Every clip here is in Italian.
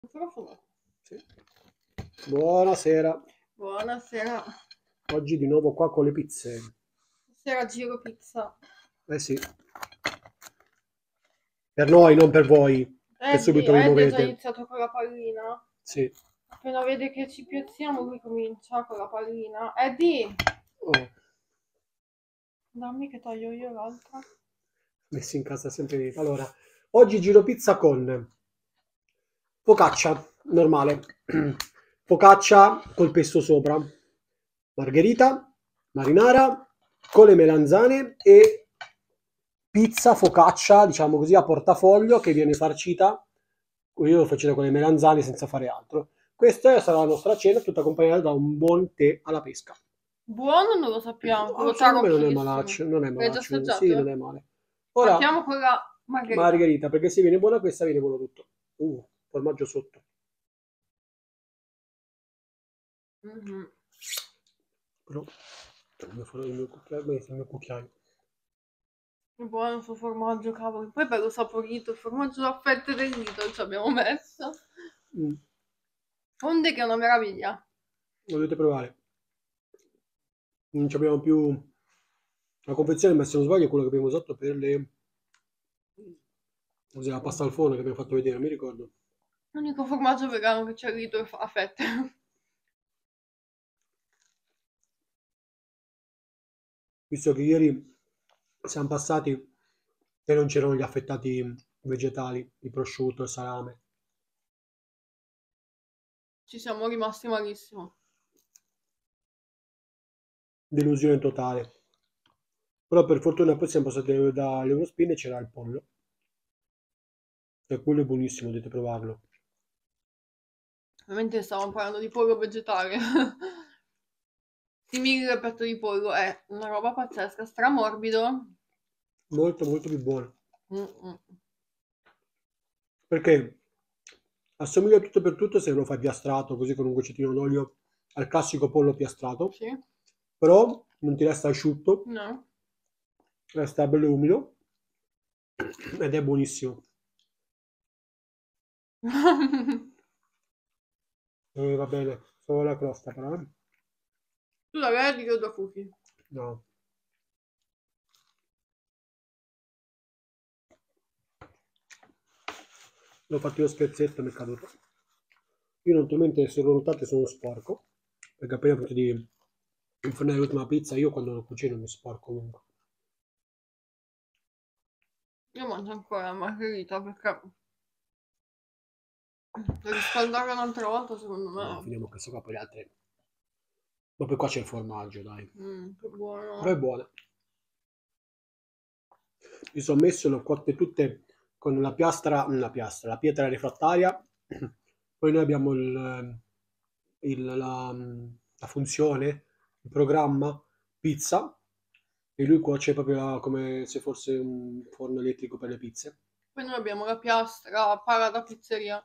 Microfono. Sì. Buonasera, Buonasera. oggi di nuovo qua con le pizze. Stasera giro pizza. Eh sì, per noi, non per voi, che subito vi Eddie ha già muovete. iniziato con la pallina. Sì. Appena vede che ci piazziamo, lui comincia con la pallina. Eddie, Oh, dammi che taglio io l'altra. messi in casa sempre lì. Allora, oggi giro pizza con focaccia, normale, focaccia col pesto sopra, margherita, marinara, con le melanzane e pizza focaccia, diciamo così, a portafoglio che viene farcita. Io lo faccio con le melanzane senza fare altro. Questa sarà la nostra cena, tutta accompagnata da un buon tè alla pesca. Buono non lo sappiamo, quello Secondo me non è tarocchissimo. malaccio, non è L'hai già malaccio, sì, non assaggiato? è male. Ora, Partiamo con la margherita. margherita, perché se viene buona questa, viene buono tutto. Formaggio sotto. Mhm. Però, il mio cucchiaio. È buono sto formaggio, cavolo. Poi è bello saporito, il formaggio a fette del Lidl ci abbiamo messo. Mm, Onde che è una meraviglia. lo dovete provare. Non ci abbiamo più la confezione, ma se non sbaglio è quello che abbiamo usato per le... Cos'è, la pasta al forno che abbiamo fatto vedere, non mi ricordo. L'unico formaggio vegano che c'è al Lidl a fette. Visto che ieri siamo passati e non c'erano gli affettati vegetali, il prosciutto, il salame. Ci siamo rimasti malissimo. Delusione totale. Però per fortuna poi siamo passati dall'Eurospin e c'era il pollo. E quello è buonissimo, dovete provarlo. Ovviamente stavamo parlando di pollo vegetale. Simili al petto di pollo, è una roba pazzesca, stramorbido. Molto molto più buono. Mm-mm. Perché assomiglia tutto per tutto se lo fai piastrato, così con un goccetino d'olio, al classico pollo piastrato. Sì? Però non ti resta asciutto, No? resta bello umido ed è buonissimo. Va bene, solo la crosta però. Tu la vedi che ho da cookie? No. L'ho fatto io spezzetto e mi è caduto. Io naturalmente, se lo notate, sono sporco, perché appena finito di infornare l'ultima pizza, io quando lo cucino mi sporco comunque. Io mangio ancora la margherita perché per riscaldare un'altra volta secondo No, me. finiamo questo qua, poi le altre. Ma poi qua c'è il formaggio, dai. Che Però è buono. buona. Mi sono messo, le ho cotte tutte con la pietra refrattaria. Poi noi abbiamo la funzione, il programma pizza, e lui cuoce proprio come se fosse un forno elettrico per le pizze. Poi noi abbiamo la piastra, pala da pizzeria.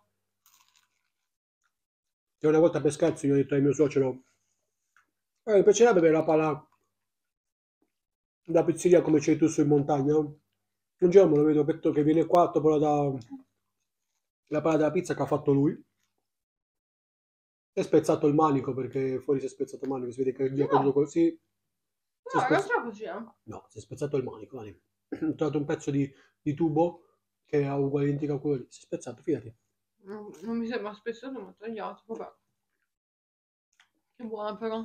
E una volta per scherzo io ho detto al mio suocero, mi piacerebbe avere la pala da pizzeria come c'hai tu su in montagna. Un giorno me lo vedo che viene qua, dopo la pala della pizza che ha fatto lui. Si è spezzato il manico perché fuori si è spezzato il manico, si vede che gli è caduto No, così. Si è no, in spezzato. realtà così è. No, si è spezzato il manico, dai. Ho trovato un pezzo di tubo che è uguale identico a quello lì. Si è spezzato, fidati. Non mi sembra spesso che mi ha tagliato, vabbè. Che buona però.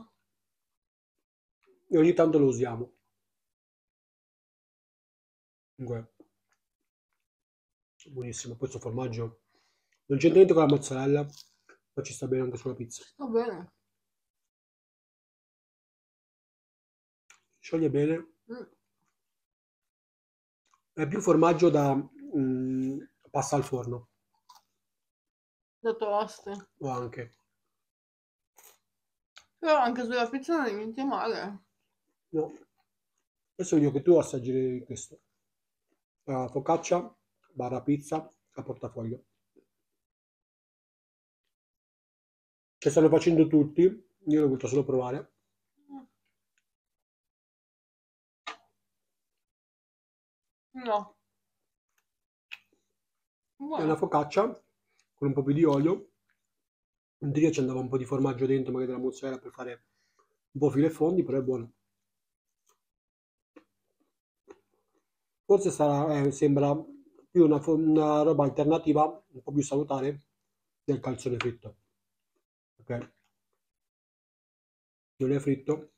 E ogni tanto lo usiamo. Comunque, buonissimo. Poi questo formaggio non c'entra niente con la mozzarella, ma ci sta bene anche sulla pizza. Va bene. Scioglie bene. Mm, È più formaggio da pasta al forno. da toast. O anche. Però anche sulla pizza non è niente male. No. Adesso voglio che tu assaggi questo. Focaccia barra pizza a portafoglio. Che stanno facendo tutti. Io l'ho voluto solo provare. No, È una buono. focaccia con un po' più di olio. In teoria ci andava un po' di formaggio dentro, magari della mozzarella per fare un po' filo e fondi, però è buono. Forse sarà, sembra più una roba alternativa, un po' più salutare del calzone fritto. Ok? Non è fritto.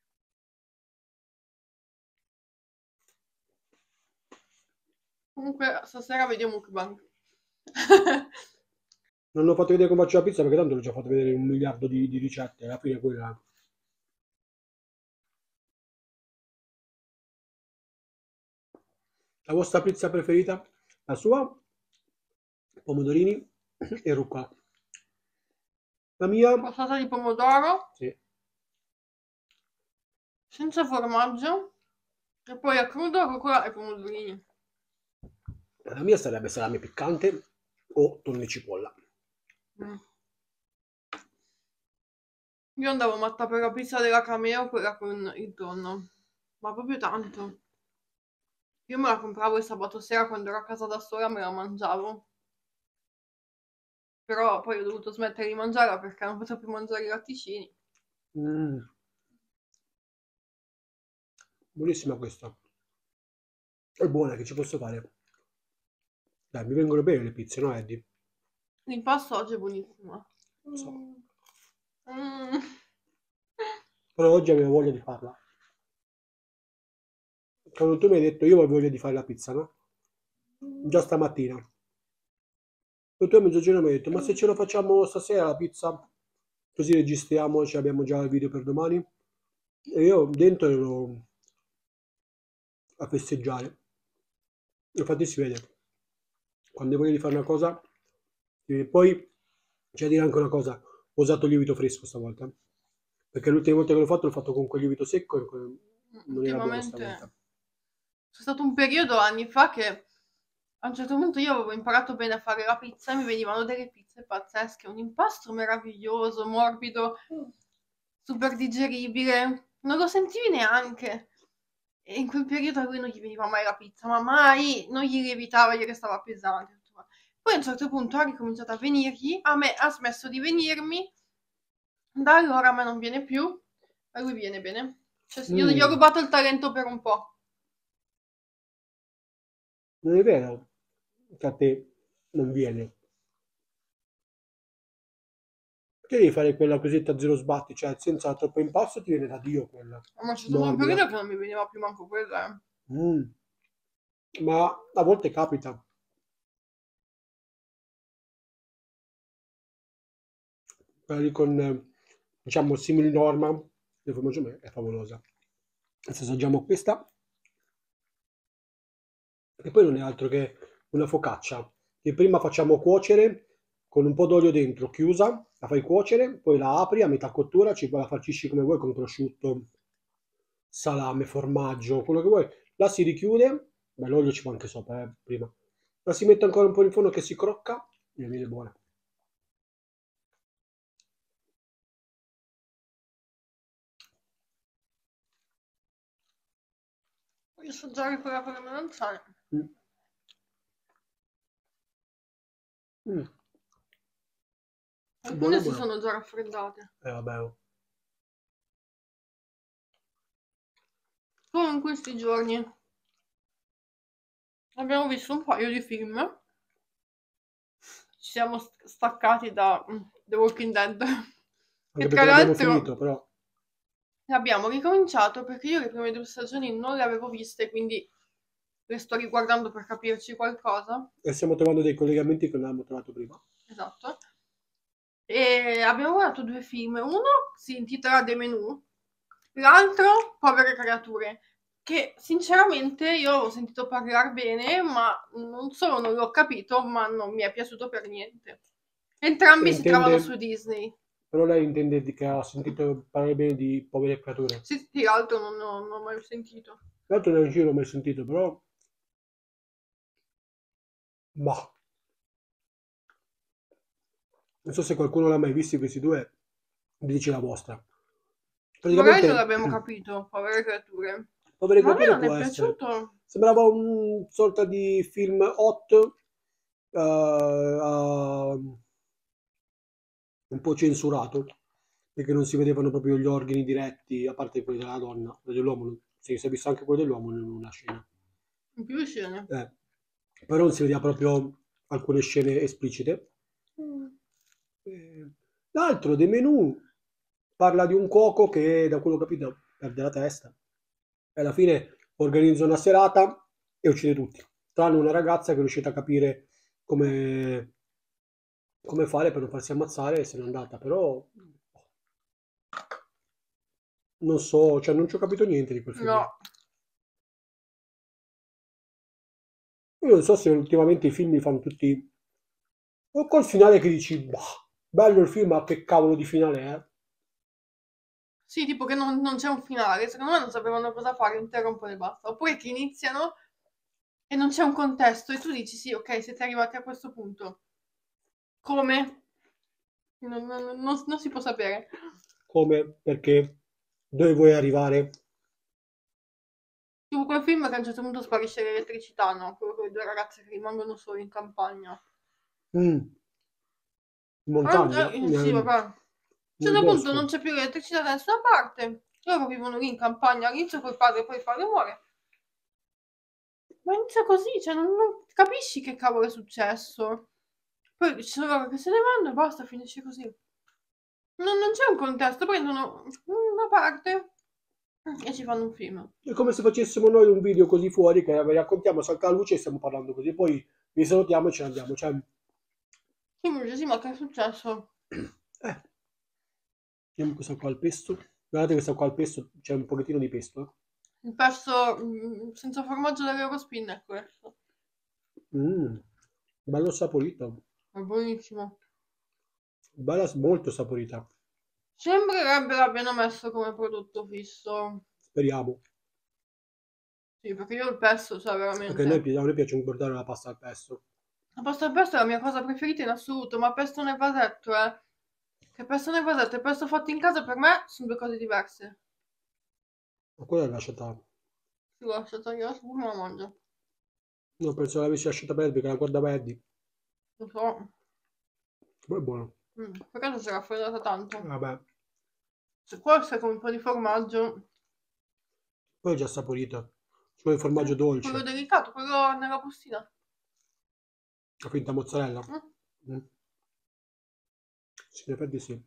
Comunque, stasera vediamo mukbang. Non ho fatto vedere come faccio la pizza perché tanto l'ho già fatto vedere un miliardo di ricette. Alla fine quella. La vostra pizza preferita? La sua? Pomodorini e rucola. La mia? Passata di pomodoro, Sì. senza formaggio, e poi a crudo, rucola e pomodorini. La mia sarebbe salame piccante o tonno e cipolla. Mm. Io andavo matta per la pizza della Cameo, quella con il tonno, ma proprio tanto. Io me la compravo il sabato sera quando ero a casa da sola, me la mangiavo. Però poi ho dovuto smettere di mangiarla perché non potevo più mangiare i latticini. Mm, buonissima questa. È buona, che ci posso fare? Dai, mi vengono bene le pizze, no, Eddie? L'impasto oggi è buonissimo. Non so. Mm. Però oggi avevo voglia di farla. Quando tu mi hai detto io ho voglia di fare la pizza, no? Già stamattina. E tu a mezzogiorno mi hai detto, ma se ce lo facciamo stasera la pizza? Così registriamo, ci abbiamo già il video per domani. E io dentro ero a festeggiare. Infatti si vede. Quando hai voglia di fare una cosa. E poi c'è da dire anche una cosa. Ho usato il lievito fresco stavolta. Perché l'ultima volta che l'ho fatto con quel lievito secco e non era buono Ultimamente stavolta. c'è stato un periodo anni fa che a un certo punto io avevo imparato bene a fare la pizza e mi venivano delle pizze pazzesche, un impasto meraviglioso, morbido, super digeribile, non lo sentivi neanche. E in quel periodo a lui non gli veniva mai la pizza, ma mai, non gli lievitava, gli restava pesante. Poi a un certo punto ha ricominciato a venirgli, a me ha smesso di venirmi, da allora a me non viene più, a lui viene bene. Cioè, io gli ho Mm, rubato il talento per un po'. non è vero che a te non viene. Che devi fare quella cosetta a zero sbatti, cioè senza troppo impasto ti viene da Dio quella. Ma c'è stato un Morbida. periodo che non mi veniva più manco quella. Mm, ma a volte capita. Quella lì con, diciamo, simili norma, il formaggio è favolosa. Adesso assaggiamo questa, che poi non è altro che una focaccia, che prima facciamo cuocere con un po' d'olio dentro, chiusa, la fai cuocere, poi la apri a metà cottura, la farcisci come vuoi, con prosciutto, salame, formaggio, quello che vuoi. La si richiude, beh, l'olio ci va anche sopra, prima. La si mette ancora un po' in forno che si crocca e viene buona. Voglio assaggiare quella con le melanzane. Mm. Mm. Buona, Alcune si buona. sono già raffreddate. Vabbè, oh. Solo in questi giorni abbiamo visto un paio di film. Ci siamo staccati da The Walking Dead. Che Anche tra perché l'abbiamo l'altro finito, però. abbiamo ricominciato perché io le prime 2 stagioni non le avevo viste, quindi le sto riguardando per capirci qualcosa. E stiamo trovando dei collegamenti che non avevamo trovato prima. Esatto. E abbiamo guardato 2 film. Uno si intitola The Menu, l'altro Povere creature. Che sinceramente io ho sentito parlare bene, ma non solo non l'ho capito, ma non mi è piaciuto per niente. E Entrambi si intende, trovano su Disney. però lei intende che ha sentito parlare bene di povere creature. Sì, sì, l'altro non ho mai sentito. L'altro neanche io l'ho mai sentito, però. Ma non so se qualcuno l'ha mai visto questi due, mi dice la vostra. Magari non Praticamente, l'abbiamo capito, povere creature. povere Ma a me creature non può è essere. piaciuto. Sembrava un sorta di film hot un po' censurato, perché non si vedevano proprio gli organi diretti, a parte quelli della donna, quelli dell'uomo, sì, si è visto anche quello dell'uomo in una scena. In più scene. Però non si vedeva proprio alcune scene esplicite. L'altro dei menù parla di un cuoco che, da quello che ho capito, perde la testa e alla fine organizza una serata e uccide tutti, tranne una ragazza che è riuscita a capire come, come fare per non farsi ammazzare e se n'è andata, però non so, cioè non ci ho capito niente di quel film lì. No. Io non so se ultimamente i film li fanno tutti o col finale che dici, bah, bello il film, ma che cavolo di finale è? Sì, tipo che non c'è un finale. Secondo me non sapevano cosa fare, interrompono e basta. Oppure che iniziano e non c'è un contesto e tu dici sì, ok, siete arrivati a questo punto. Come? Non si può sapere. Come, perché, dove vuoi arrivare? Tipo quel film che a un certo punto sparisce l'elettricità, no? Quello con le due ragazze che rimangono sole in campagna. In montagna? Sì, vabbè. A un Nel certo punto non bosco? c'è più elettricità da nessuna parte. Loro vivono lì in campagna all'inizio col padre, poi il padre muore. Ma inizia così, cioè non capisci che cavolo è successo. Poi ci sono loro che se ne vanno e basta, finisce così. Non c'è un contesto, prendono una parte e ci fanno un film. È come se facessimo noi un video così fuori che raccontiamo, salta la luce e stiamo parlando così, poi vi salutiamo e ce ne andiamo. Cioè, Sì, mi dice, sì, ma che è successo? eh, vediamo questa qua al pesto. Guardate questa qua al pesto, c'è un pochettino di pesto. Il pesto senza formaggio dell'Eurospin è questo. Bello saporito, È buonissimo. bella, molto saporita. Sembrerebbe l'abbiano messo come prodotto fisso. Speriamo. Sì, perché io il pesto, cioè Perché veramente. a noi piace guardare la pasta al pesto. La pasta al pesto è la mia cosa preferita in assoluto, ma pesto nel vasetto, eh. Che pesto nel vasetto e pesto fatto in casa per me sono due cose diverse. Ma quella è lasciata. Si l'ho lasciata io, come la mangio? No, penso l'avessi lasciata per perché la guardava Eddie. Lo so. Poi è buono. Per caso si è raffreddata tanto. Vabbè, Se forse con un po' di formaggio. poi è già saporito. Ci vuole il formaggio Quello dolce. delicato, quello nella bustina. La finta mozzarella. Mm. Mm. Sì, in effetti sì.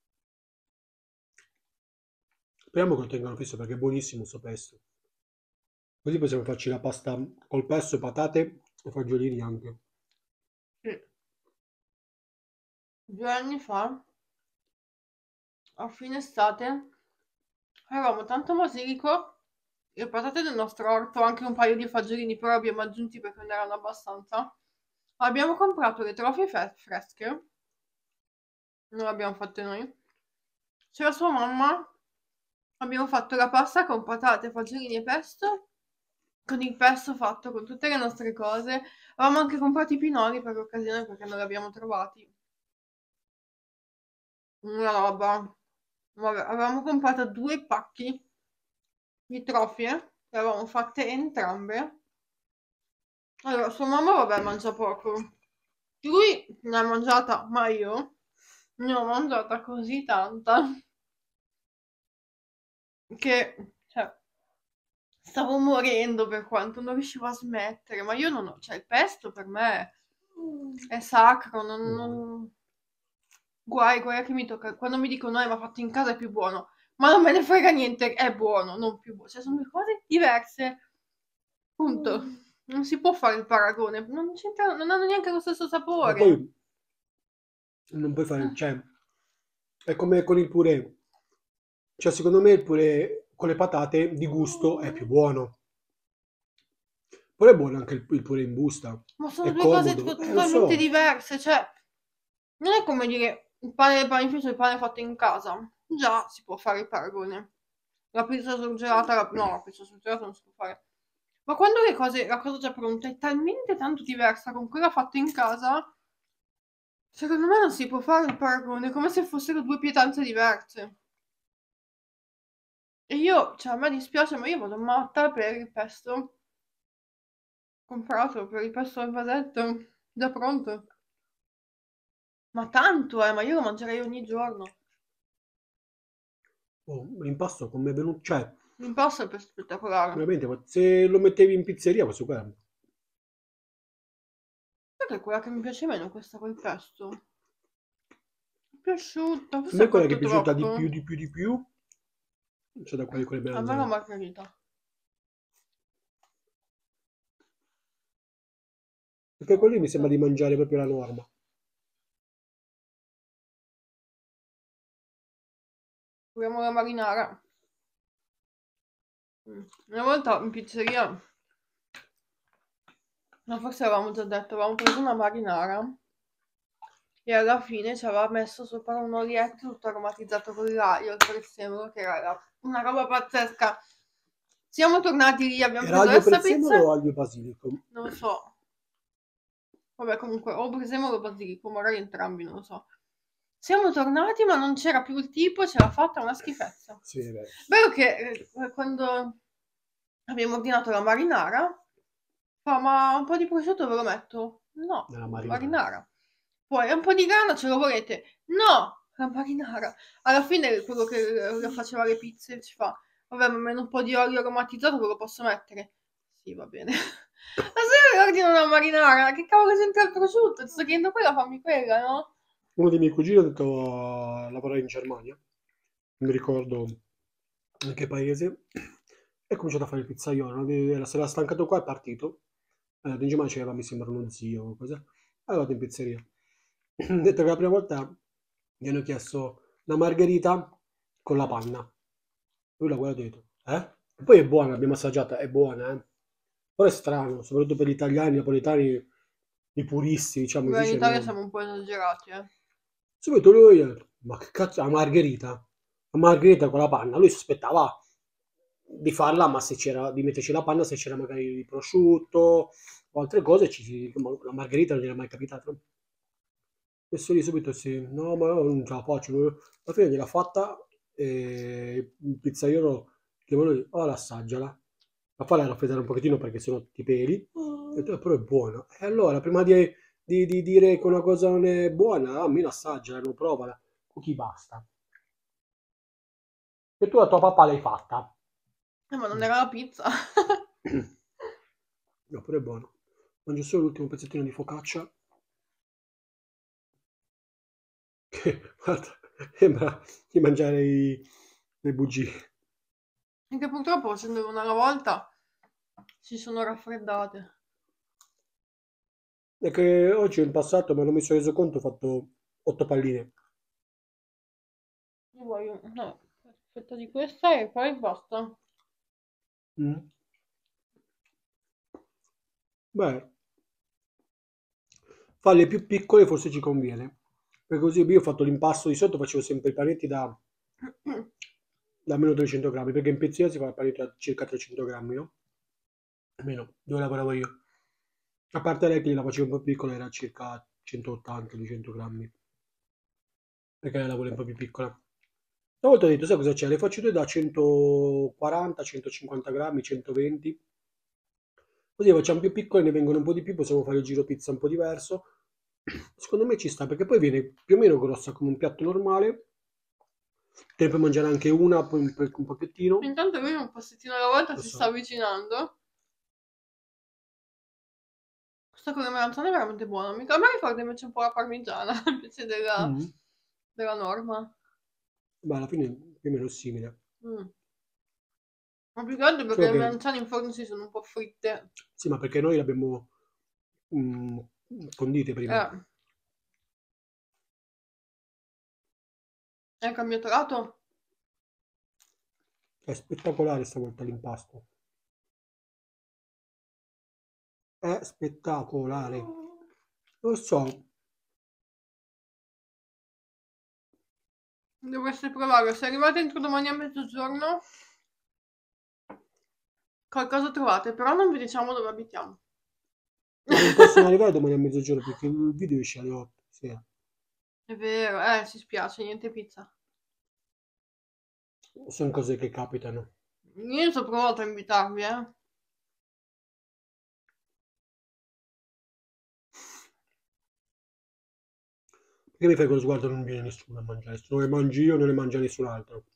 Speriamo che lo tengano fisso perché è buonissimo sto pesto. Così possiamo farci la pasta col pesto, patate e fagiolini anche. Sì. 2 anni fa, a fine estate, avevamo tanto basilico, le patate del nostro orto, anche un paio di fagiolini, però abbiamo aggiunti perché non erano abbastanza. Abbiamo comprato le trofie fresche, non le abbiamo fatte noi. C'era sua mamma, abbiamo fatto la pasta con patate, fagiolini e pesto, con il pesto fatto con tutte le nostre cose. Avevamo anche comprato i pinoli per l'occasione perché non li abbiamo trovati. Una roba. Vabbè, avevamo comprato 2 pacchi di trofie, le avevamo fatte entrambe. Allora, sua mamma, vabbè, mangia poco. Lui ne ha mangiata, ma io ne ho mangiata così tanta che, cioè, stavo morendo per quanto non riuscivo a smettere. Ma io non ho, cioè, il pesto per me è sacro, guai a che mi tocca. Quando mi dicono, ma fatto in casa è più buono. Ma non me ne frega niente, è buono, non più buono. Cioè, sono due cose diverse. Punto. Non si può fare il paragone, non c'entra, non hanno neanche lo stesso Ma sapore. poi non puoi fare, cioè, è come con il purè. Cioè, secondo me il purè con le patate di gusto è più buono. Poi è buono anche il purè in busta. Ma sono È due cose comodo, lo totalmente so. diverse, cioè, non è come dire il pane del panificio e il pane fatto in casa. Già si può fare il paragone. La pizza surgelata, no, la pizza surgelata non si può fare. Ma quando la cosa già pronta è talmente tanto diversa con quella fatta in casa, secondo me non si può fare il paragone, è come se fossero due pietanze diverse. E io, cioè, a me dispiace, ma io vado matta per il pesto comprato, per il pesto al vasetto. Già pronto? Ma tanto, ma io lo mangerei ogni giorno. Oh, l'impasto come è venuto, cioè, L'impasto è spettacolare. veramente, se lo mettevi in pizzeria, questo qua. Perché è quella che mi piace meno, questa col pesto? Mi è piaciuta, A forse me è quella che è cotto piaciuta troppo. di più, c'è da quelle A me la melanzane. margherita. Perché quelli mi sembra di mangiare proprio la norma. Proviamo la marinara. Una volta in pizzeria, ma forse avevamo già detto, avevamo preso una marinara e alla fine ci aveva messo sopra un olietto tutto aromatizzato con l'aglio, il prezzemolo, che era una roba pazzesca. Siamo tornati lì, abbiamo Era preso aglio questa prezzemolo pizza, o aglio basilico? non lo so. Vabbè, comunque, o prezzemolo o basilico, magari entrambi, non lo so. Siamo tornati, ma non c'era più il tipo, ce l'ha fatta una schifezza. Sì, è vero. Vero che quando abbiamo ordinato la marinara, fa, ma un po' di prosciutto ve lo metto? No, Nella la marinara. marinara. Poi un po' di grana ce lo volete? No, la marinara. Alla fine quello che faceva le pizze ci fa, vabbè, ma meno un po' di olio aromatizzato ve lo posso mettere? Sì, va bene. Ma se io ordino una marinara, che cavolo c'entra il prosciutto? Ti sto chiedendo quella, fammi quella, no? Uno dei miei cugini è andato a lavorare in Germania, non mi ricordo in che paese, e ha cominciato a fare il pizzaiolo. Se era stancato qua, è partito. In Germania c'era, mi sembra, uno zio o cosa. È andato in pizzeria. Ha detto che la prima volta gli hanno chiesto la margherita con la panna. Lui l'ha guardato e ha detto, eh? E poi è buona, l'abbiamo assaggiata, è buona, eh? Però è strano, soprattutto per gli italiani, i napoletani, i puristi, diciamo, Beh, in invece Italia no. siamo un po' esagerati, eh. Subito lui ha detto, ma che cazzo, la margherita? La margherita con la panna. Lui si aspettava di farla, ma se c'era, di metterci la panna, se c'era magari il prosciutto o altre cose, ma la margherita non gli era mai capitato. Messo lì subito sì, no, ma io non ce la faccio. Alla fine gliel'ha fatta e il pizzaiolo chiamò lui, oh, assaggiala. La fa la raffreddare un pochettino perché sono tutti peli, ho detto, però è buona. E allora, prima di dire che una cosa non è buona, almeno assaggiala, non provala. Con chi basta? E tu la tua papà l'hai fatta. Ma non Mm. era la pizza. No, però è buono. Mangio solo l'ultimo pezzettino di focaccia. Che, guarda, sembra di mangiare le bugie. Anche purtroppo facendolo una alla volta si sono raffreddate. È che oggi in passato, ma non mi sono reso conto, ho fatto 8 palline. Io voglio una fetta di questa e poi basta. Mm. Beh, farle più piccole forse ci conviene. Perché così io ho fatto l'impasto di sotto, facevo sempre i panetti da meno 300 grammi, perché in pizzeria si fa il panetto da circa 300 grammi, no? Almeno, dove lavoravo io. A parte lei che la facevo un po' piccola, era circa 180-200 grammi, perché lei la vuole un po' più piccola. Una volta ho detto, sai cosa c'è? Le faccio due da 140-150 grammi, 120. Così le facciamo più piccole, ne vengono un po' di più, possiamo fare il giro pizza un po' diverso. Secondo me ci sta, perché poi viene più o meno grossa come un piatto normale. Te ne puoi mangiare anche una, poi un pochettino. Intanto lui un passettino alla volta Lo si sta so. avvicinando. Questa con le melanzane è veramente buona. A me ricorda invece un po' la parmigiana, invece Mm. della norma. Beh, alla fine più o meno è simile. Mm. Ma più che altro perché Solo le che, melanzane in forno si sono un po' fritte. sì, ma perché noi le abbiamo mm, condite prima. Eh, è cambiato lato? È spettacolare stavolta l'impasto. È spettacolare. Lo so, Dovreste provare. Se arrivate entro domani a mezzogiorno, qualcosa trovate, però non vi diciamo dove abitiamo. ma non possono arrivare domani a mezzogiorno perché il video esce alle 8 sera. È vero, ci spiace, niente pizza. Sono cose che capitano. Io ci ho provato a invitarvi, eh. Perché mi fai quello sguardo? Non viene nessuno a mangiare. Se non le mangi io, non le mangia nessun altro.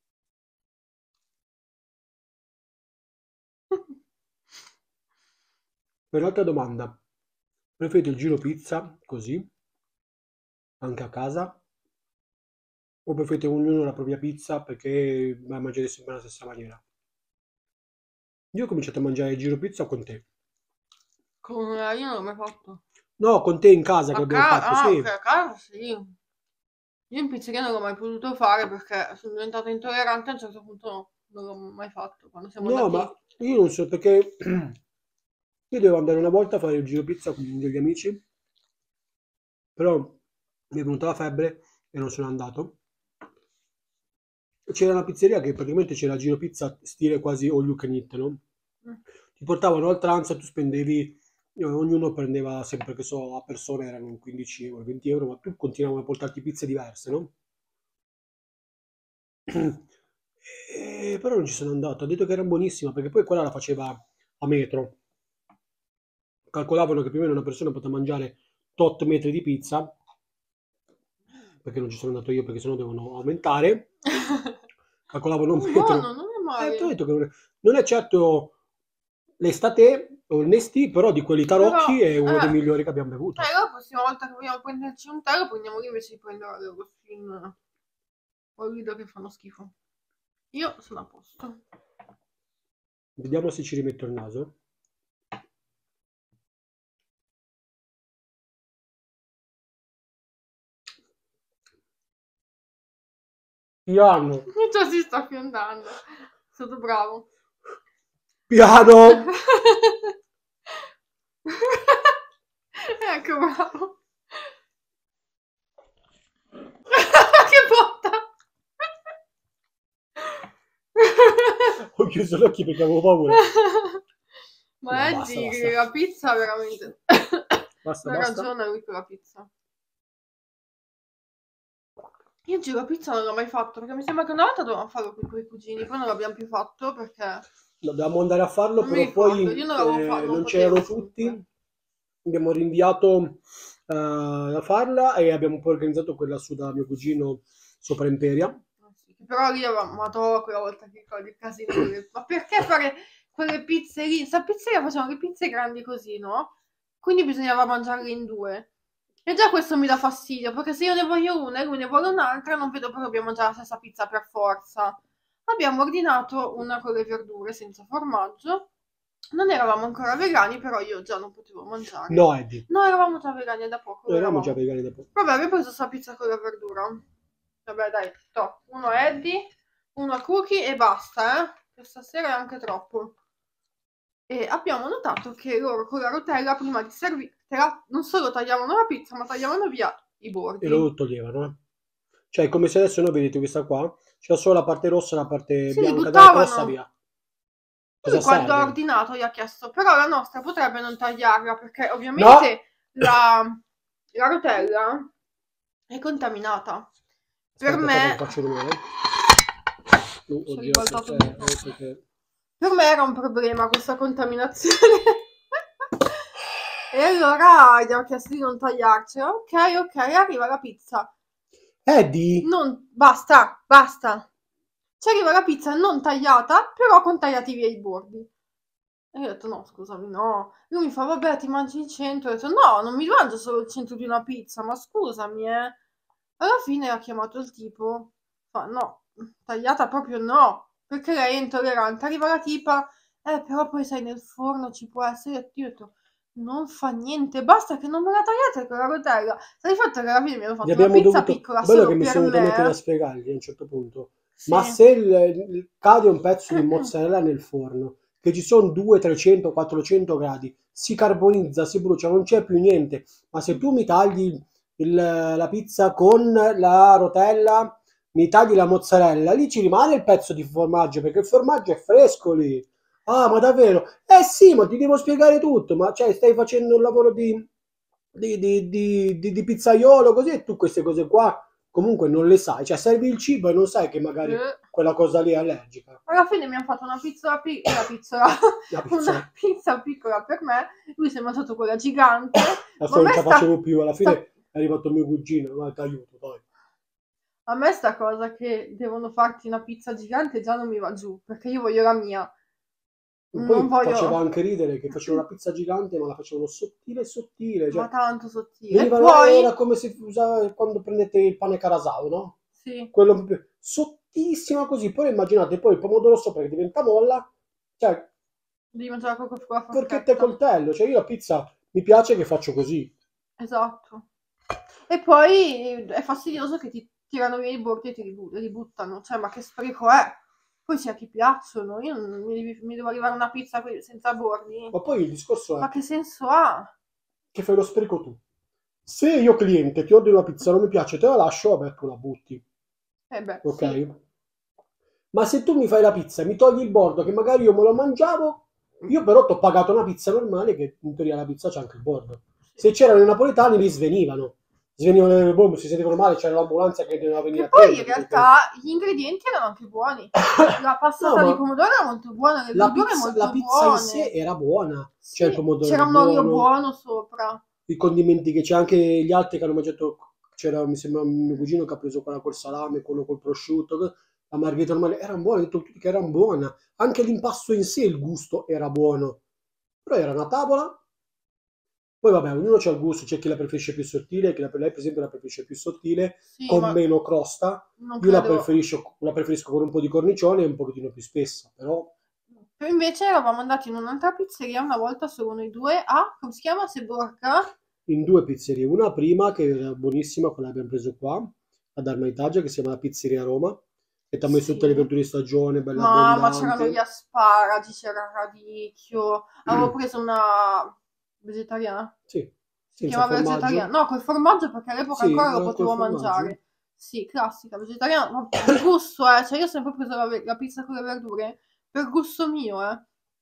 Per un'altra domanda, preferite il giro pizza così, anche a casa, o preferite ognuno la propria pizza perché la mangiate sempre alla stessa maniera? Io ho cominciato a mangiare il giro pizza con te. Io non l'ho mai fatto. No, con te in casa che A abbiamo casa? fatto, Ah, ok, sì. a casa sì. Io in pizzeria non l'ho mai potuto fare perché sono diventata intollerante, a un certo punto non l'ho mai fatto. Quando siamo No, ma andati... io non so perché io devo andare una volta a fare il giro pizza con degli amici, però mi è venuta la febbre e non sono andato. C'era una pizzeria che praticamente c'era il giro pizza stile quasi all you can eat, no? Mm. Ti portavano oltranza, tu spendevi, ognuno prendeva sempre che so, a persona erano 15 euro, 20 euro, ma tu continuavano a portarti pizze diverse, no? Però non ci sono andato, ha detto che era buonissima perché poi quella la faceva a metro. Calcolavano che più o meno una persona poteva mangiare tot metri di pizza, perché non ci sono andato io perché sennò devono aumentare. Calcolavano un Buono, metro. non è Ti ho male. detto che non è certo l'estate o il Nestì, però di quelli tarocchi Però, è uno dei migliori che abbiamo bevuto. la prossima volta che vogliamo prenderci un tè, lo prendiamo lì invece di prendere le Agostine o Lido che fanno schifo. Io sono a posto. Vediamo se ci rimetto il naso. Piano, Già si sta fiondando. È stato bravo. piano. Ecco, bravo. Che botta! Ho chiuso gli occhi perché avevo paura. Ma No, basta, Eddie, basta. la pizza veramente... Basta, Ha basta. ragione lui con la pizza. Io il giro pizza non l'ho mai fatto perché mi sembra che una volta dovevamo farlo con i tuoi cugini, poi non l'abbiamo più fatto perché Dobbiamo andare a farlo, non mi però ricordo. Io poi non l'avevo fatto, non non potevo c'erano comunque. tutti. Abbiamo rinviato a farla e abbiamo poi organizzato quella su da mio cugino sopra Imperia. Sì, però lì avevamo, madò, quella volta che ricordi il casino ma perché fare quelle pizze lì? Sta pizzeria facevano le pizze grandi così, no? Quindi bisognava mangiarle in due. E già questo mi dà fastidio, perché se io ne voglio una e lui ne vuole un'altra, non vedo perché dobbiamo mangiare la stessa pizza per forza. Abbiamo ordinato una con le verdure senza formaggio. Non eravamo ancora vegani, però io già non potevo mangiare. No, Eddie, No, eravamo già vegani da poco, noi eravamo già eravamo. vegani da poco. Vabbè, abbiamo preso sta pizza con la verdura. Vabbè, dai, to. Uno a Eddie, uno a Cookie e basta, che stasera è anche troppo. E abbiamo notato che loro con la rotella, prima di servire, non solo tagliavano la pizza, ma tagliavano via i E lo bordi. toglievano, eh. Cioè, è come se adesso noi vedete questa qua, c'è solo la parte rossa e la parte Sì, li bianca, dai, passa buttavano. via. Lui Cosa quando ha serve? ordinato gli ha chiesto, però la nostra potrebbe non tagliarla, perché No! ovviamente la rotella è contaminata. Per Aspetta, che me, faccio rumore. si Ho è girato il ribaltato il microfono. perché... Per me era un problema questa contaminazione. E allora gli ho chiesto di non tagliarcela. Ok, ok, arriva la pizza. Eddie! Non, basta, basta. Ci arriva la pizza non tagliata, però con tagliati via i bordi. E io ho detto, no, scusami, no. Lui mi fa, vabbè, ti mangi il centro. Ho detto, no, non mi mangio solo il centro di una pizza, ma scusami, eh. Alla fine ha chiamato il tipo, fa, no, tagliata proprio no, perché lei è intollerante. Arriva la tipa, però poi sai, nel forno ci può essere. Io ho detto, non fa niente, basta che non me la tagliate con la rotella. Sta di fatto che alla fine mi hanno Gli fatto una abbiamo pizza dovuto... piccola Bello che solo mi per sono venuto a mettere a me. spiegargli a un certo punto. Ma Sì. se cade un pezzo di mozzarella nel forno, che ci sono 200, 300, 400 gradi, si carbonizza, si brucia, non c'è più niente. Ma se tu mi tagli la pizza con la rotella, mi tagli la mozzarella, lì ci rimane il pezzo di formaggio, perché il formaggio è fresco lì. Ah, ma davvero? Eh sì, ma ti devo spiegare tutto, ma cioè stai facendo un lavoro di pizzaiolo così e tu queste cose qua comunque non le sai, cioè servi il cibo e non sai che magari Eh. quella cosa lì è allergica. Alla fine mi hanno fatto una pizza piccola, La pizza, una pizza piccola per me, lui si è mangiato quella gigante, ma adesso a non me ce la facevo più, alla sta fine è arrivato mio cugino, ma ti aiuto, dai. A me sta cosa che devono farti una pizza gigante già non mi va giù, perché io voglio la mia. Non Poi faceva voglio... anche ridere che faceva una pizza gigante, ma la facevano sottile Ma sottile, cioè tanto sottile. E venivano, poi... era come se usava quando prendete il pane Carasau, no? Sì, Quello proprio sottissima così, poi immaginate poi il pomodoro sopra che diventa molla, cioè devi mangiare con la forchetta e forchetta. coltello, cioè io la pizza mi piace che faccio così. Esatto. E poi è fastidioso che ti tirano via i bordi e ti ributtano. Cioè, ma che spreco è? Poi sia chi piacciono. Io non mi devo arrivare una pizza senza bordi. Ma poi il discorso Ma è che senso ha? che fai lo spreco tu. Se io cliente ti ordino una pizza, non mi piace, te la lascio, vabbè, tu la butti, Eh beh, ok? sì. Ma se tu mi fai la pizza e mi togli il bordo che magari io me lo mangiavo, io però ti ho pagato una pizza normale che in teoria la pizza c'è anche il bordo. Sì. Se c'erano i napoletani li svenivano. Svenivano, boh, si sentivano male, c'era l'ambulanza che doveva venire Che a poi in prenderli perché... realtà gli ingredienti erano anche buoni. La No, passata di ma pomodoro era molto buona, le verdure la molto pizza in sé buone. era buona. Cioè il Sì, pomodoro c'era era un olio buono, buono sopra. i condimenti che c'è anche gli altri che hanno mangiato, c'era mi sembra mio cugino che ha preso quella col salame, quello col prosciutto, la margherita normale, erano buone, detto tutti che erano buona, anche l'impasto in sé il gusto era buono, però era una tavola, poi vabbè ognuno c'ha il gusto, c'è chi la preferisce più sottile, chi lei per esempio la preferisce più sottile, Sì, con ma meno crosta, non io credo. la preferisco con un po' di cornicione e un pochettino più spessa, però Poi invece eravamo andati in un'altra pizzeria una volta solo noi due a, come si chiama? Seborca? in due pizzerie, una prima che era buonissima, quella che abbiamo preso qua, ad Armaitaggio, che si chiama la Pizzeria Roma, e ti ha messo tutte le Sì. verdure di stagione, bella Ma c'erano gli abbondante. asparagi, c'era il radicchio. Avevo preso una vegetariana. Sì, Si senza chiama vegetariana. formaggio. No, col formaggio perché all'epoca Sì, ancora lo col potevo formaggio. mangiare. Sì, classica, vegetariana, ma di gusto, eh. Cioè io ho sempre preso la pizza con le verdure per gusto mio, eh.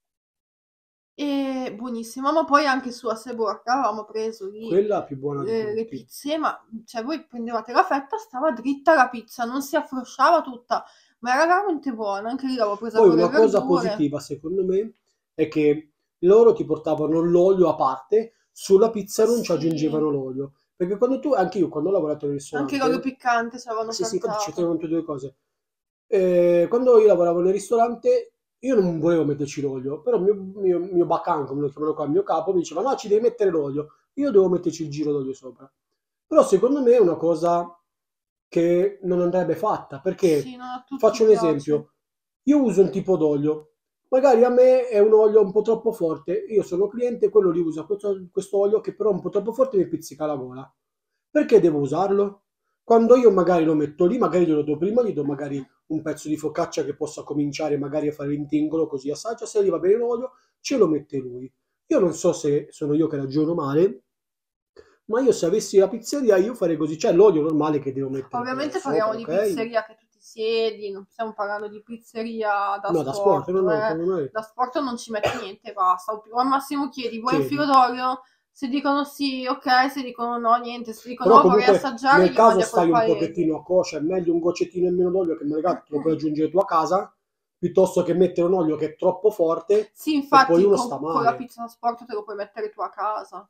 E buonissima, ma poi anche su a Seborca avevamo preso lì Quella più buona di le tutti. pizze, ma cioè voi prendevate la fetta, stava dritta la pizza, non si afflosciava tutta, ma era veramente buona, anche lì l'avevo presa Poi con le una cosa verdure. positiva, secondo me, è che loro ti portavano l'olio a parte, sulla pizza non ci Sì, aggiungevano l'olio. Perché quando tu, anche io quando ho lavorato nel anche l'olio ristorante, piccante ci avevano sì, sì, infatti ci portato. tenevano tutte e due cose. Quando io lavoravo nel ristorante, io non volevo metterci l'olio, però mio bacan, come lo chiamano qua, il mio capo, mi diceva, no, ci devi mettere l'olio. Io devo metterci il giro d'olio sopra. Però secondo me è una cosa che non andrebbe fatta, Sì, perché, non a tutti faccio un piace. esempio, io uso un tipo d'olio, magari a me è un olio un po' troppo forte, io sono cliente, quello lì usa questo olio che però è un po' troppo forte e mi pizzica la gola. Perché devo usarlo? Quando io magari lo metto lì, magari glielo do prima, gli do magari un pezzo di focaccia che possa cominciare magari a fare l'intingolo, così assaggia, se gli va bene l'olio, ce lo mette lui. Io non so se sono io che ragiono male, ma io se avessi la pizzeria io farei così, c'è l'olio normale che devo mettere Ovviamente sopra, parliamo di ok? pizzeria che tu ti siedi, non stiamo parlando di pizzeria da No, da sport, no, sport, no, eh. secondo me Da sport non ci metti niente, basta. O al massimo chiedi, vuoi un filo chiedi. d'olio? Se dicono sì, ok, se dicono no, niente. Se dicono Però oh, vorrei comunque assaggiare, nel gli caso mandi a quel stai un paese. pochettino a kosher, è meglio un goccettino in meno d'olio che magari te lo puoi aggiungere tu a casa, piuttosto che mettere un olio che è troppo forte Sì, e poi infatti uno sta con la male. pizza da sport te lo puoi mettere tu a casa.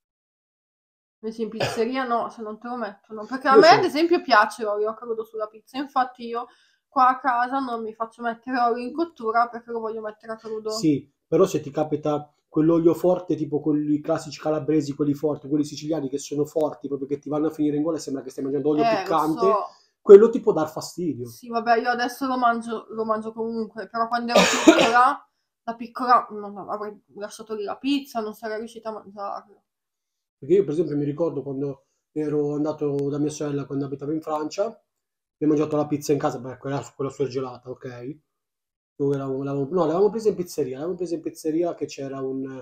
Invece in pizzeria no, se non te lo mettono. Perché a Io me ad c'ho, esempio piace l'olio a crudo sulla pizza. Infatti io qua a casa non mi faccio mettere olio in cottura perché lo voglio mettere a crudo. sì, però se ti capita quell'olio forte, tipo quelli classici calabresi, quelli forti, quelli siciliani che sono forti, proprio che ti vanno a finire in gola e sembra che stai mangiando olio Lo piccante, so. quello ti può dar fastidio. Sì, vabbè, io adesso lo mangio comunque, però quando ero piccola, da piccola non avrei lasciato lì la pizza, non sarei riuscita a mangiarla. Perché io per esempio mi ricordo quando ero andato da mia sorella quando abitavo in Francia, abbiamo mangiato la pizza in casa, beh, quella surgelata, ok? Dove no, l'avevamo presa in pizzeria, l'avevamo presa in pizzeria che c'era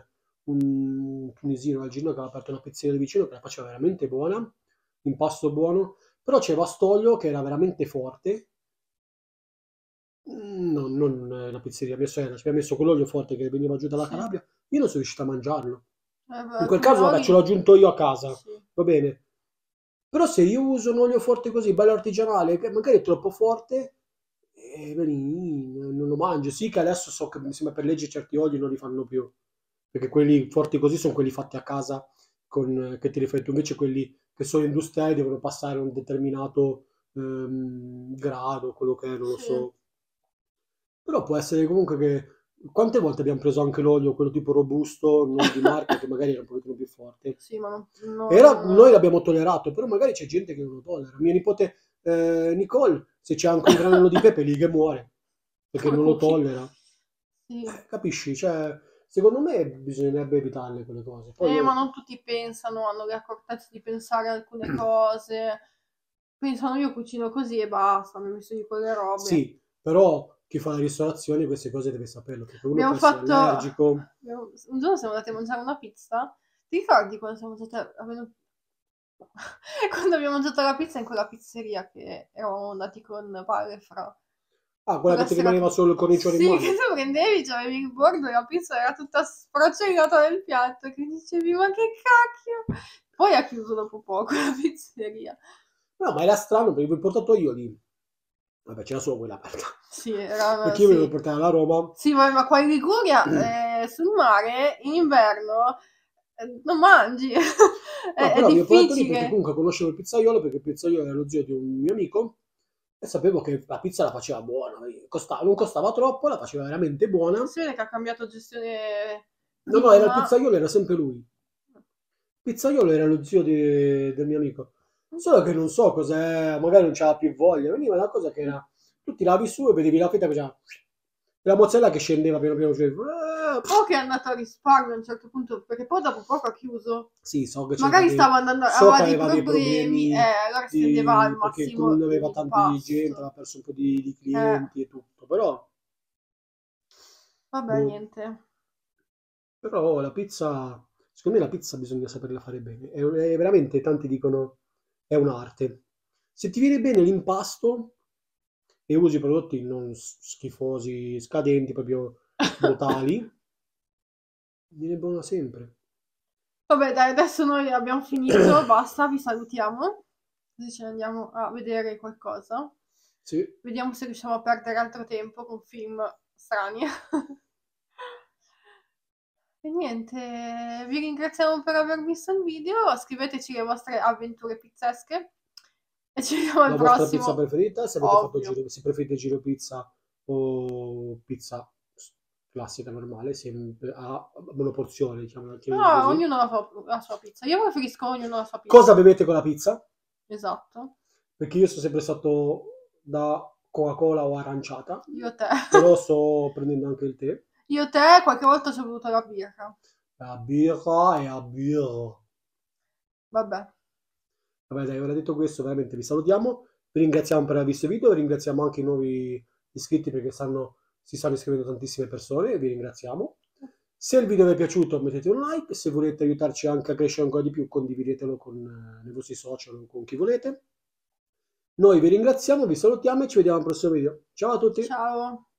un tunisino algino che aveva aperto una pizzeria lì vicino che la faceva veramente buona, impasto buono, però c'era st'olio che era veramente forte. No, non la pizzeria, mia sorella ci aveva messo quell'olio forte che veniva giù dalla Sì, Calabria, io non sono riuscito a mangiarlo. In quel alcuni caso, vabbè, ce l'ho oli, aggiunto io a casa, sì. va bene. Però se io uso un olio forte così, bello artigianale, che magari è troppo forte, vedi, non lo mangio. Sì che adesso so che mi sembra per legge certi oli non li fanno più, perché quelli forti così sono quelli fatti a casa che te li fai tu, invece quelli che che sono industriali, devono passare un determinato grado, quello che è, non lo Sì. so. Però può essere comunque che quante volte abbiamo preso anche l'olio, quello tipo robusto, non di marca, che magari era un pochettino più forte. Sì, ma Noi l'abbiamo tollerato, però magari c'è gente che non lo tollera. Mia nipote Nicole, se c'è anche un granello di pepe lì che muore, perché non lo tollera. Sì. Capisci? Cioè, secondo me bisognerebbe evitarle quelle cose. Poi Ma non tutti pensano, hanno l'accortezza di pensare a alcune cose. Pensano io cucino così e basta, mi ho messo di quelle robe. Sì, però chi fa la ristorazione queste cose deve saperlo, perché uno Abbiamo può essere fatto... allergico. Un giorno siamo andati a mangiare una pizza. Ti ricordi quando siamo andati quando abbiamo mangiato la pizza in quella pizzeria che eravamo andati con Paolo e Fra? Ah, quella che ti Quella rimaneva solo il cornicione in Sì, mano? che tu prendevi, c'avevi il bordo e la pizza era tutta sfracellata nel piatto, che dicevi, ma che cacchio! Poi ha chiuso dopo poco la pizzeria. No, ma era strano perché vi ho portato io lì. Vabbè, c'era solo quella aperta. Sì, era... Perché io mi sì. devo portare alla Roma. Sì, ma qua in Liguria, sul mare, in inverno, non mangi. No, È però vi ho portato lì perché difficile. comunque conoscevo il pizzaiolo, perché il pizzaiolo era lo zio di un mio amico e sapevo che la pizza la faceva buona. Non costava troppo, la faceva veramente buona. Si vede che ha cambiato gestione No, era il prima. pizzaiolo, era sempre lui. Il pizzaiolo era lo zio del mio amico. Solo che non so cos'è, magari non c'aveva più voglia. Veniva una cosa che era, tu tiravi su e vedevi la fetta che faceva, la mozzarella che scendeva piano piano. Cioè, O che è andato a risparmio a un certo punto, perché poi dopo poco ha chiuso. sì, so che Magari stava andando, aveva dei aveva dei problemi, problemi allora stendeva al perché massimo comunque aveva tanti gente, l'impasto. aveva perso un po' di clienti e tutto. Però, Vabbè, boh. niente. Però la pizza, secondo me la pizza bisogna saperla fare bene. È veramente, tanti dicono, è un'arte. Se ti viene bene l'impasto e usi prodotti non schifosi, scadenti, proprio brutali, viene buona sempre. Vabbè, dai, adesso noi abbiamo finito, basta, vi salutiamo. Così ce ne andiamo a vedere qualcosa. Sì. Vediamo se riusciamo a perdere altro tempo con film strani. E niente, vi ringraziamo per aver visto il video, scriveteci le vostre avventure pizzesche e ci vediamo al La vostra pizza prossimo. preferita, se avete fatto Ovvio. se preferite giro pizza o pizza classica normale, sempre a monoporzione, diciamo, chiamiamola No, così. ognuno la sua pizza. Io preferisco ognuno la sua Cosa pizza. bevete con la pizza? Esatto. Perché io sono sempre stato da Coca-Cola o aranciata, Io te. però sto prendendo anche il tè. Io te, qualche volta ci ho bevuto la birra. A birra e a birra. Vabbè. Vabbè, dai, ora detto questo, veramente vi salutiamo. Vi ringraziamo per aver visto il video, ringraziamo anche i nuovi iscritti perché si stanno iscrivendo tantissime persone e vi ringraziamo. Se il video vi è piaciuto mettete un like, se volete aiutarci anche a crescere ancora di più condividetelo nei vostri social o con chi volete. Noi vi ringraziamo, vi salutiamo e ci vediamo al prossimo video. Ciao a tutti! Ciao.